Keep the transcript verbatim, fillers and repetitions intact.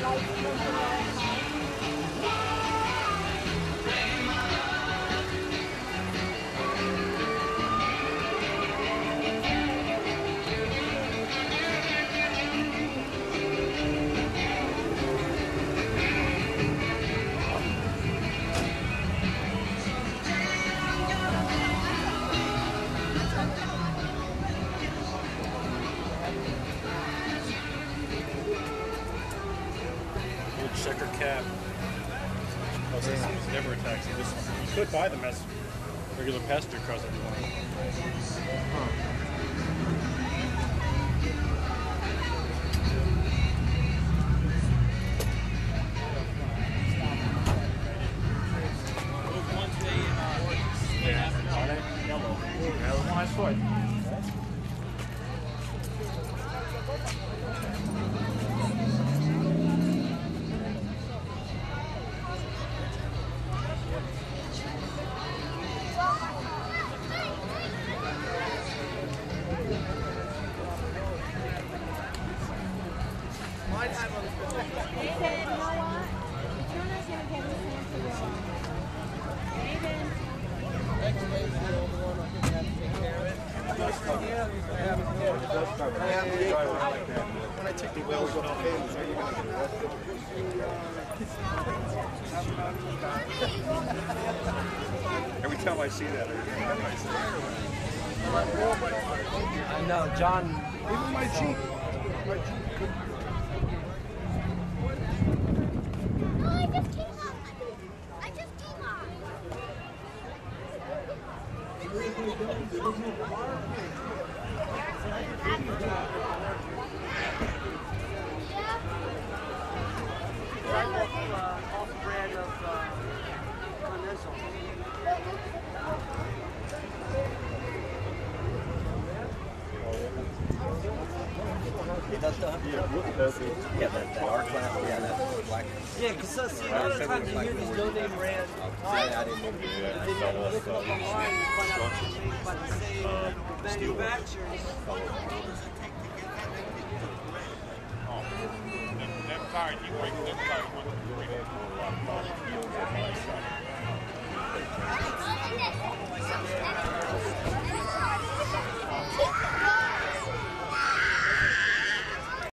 Checker cab. Oh, so this was never a taxi. This, you could buy them as regular passenger cars if you want. Huh. Yeah, on it. Yellow. Yeah, one I saw it. They said, you know what? Tuna's going to get this answer wrong. David. When I take the wheels off the pins, are you going to Every time I see that, I know, John. even my Jeep. My Jeep. Oh, I just came up. I just came up. Off-brand of Continental. It does the yeah, that, that arc lamp, yeah, that black. Yeah, because uh, see, a lot of times you hear these no-name brand tires, and then you look them up online and find out they're made by the same manufacturers. That tire, you break that tire,